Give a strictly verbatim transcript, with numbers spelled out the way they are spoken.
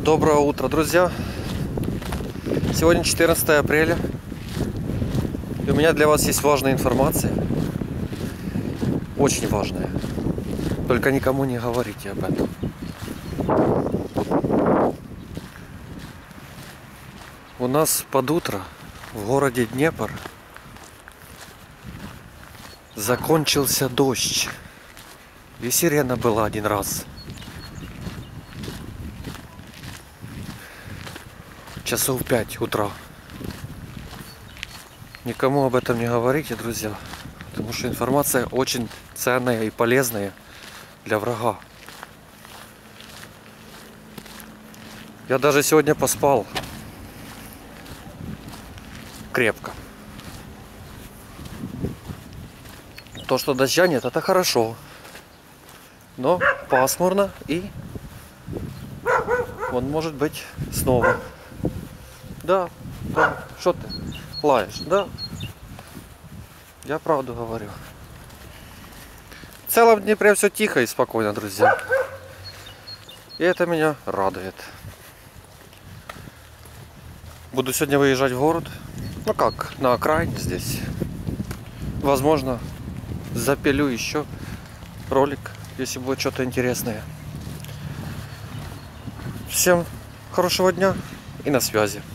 Доброе утро, друзья! Сегодня четырнадцатое апреля, и у меня для вас есть важная информация, очень важная. Только никому не говорите об этом. У нас под утро в городе Днепр закончился дождь, и сирена была один раз. Часов пять утра. Никому об этом не говорите, друзья, потому что информация очень ценная и полезная для врага. Я даже сегодня поспал крепко. То, что дождя нет, это хорошо, но пасмурно, и он может быть снова. Да, да, что ты лаешь, да? Я правду говорю. В целом в Днепре все тихо и спокойно, друзья. И это меня радует. Буду сегодня выезжать в город. Ну как, на окраине здесь. Возможно, запилю еще ролик, если будет что-то интересное. Всем хорошего дня и на связи.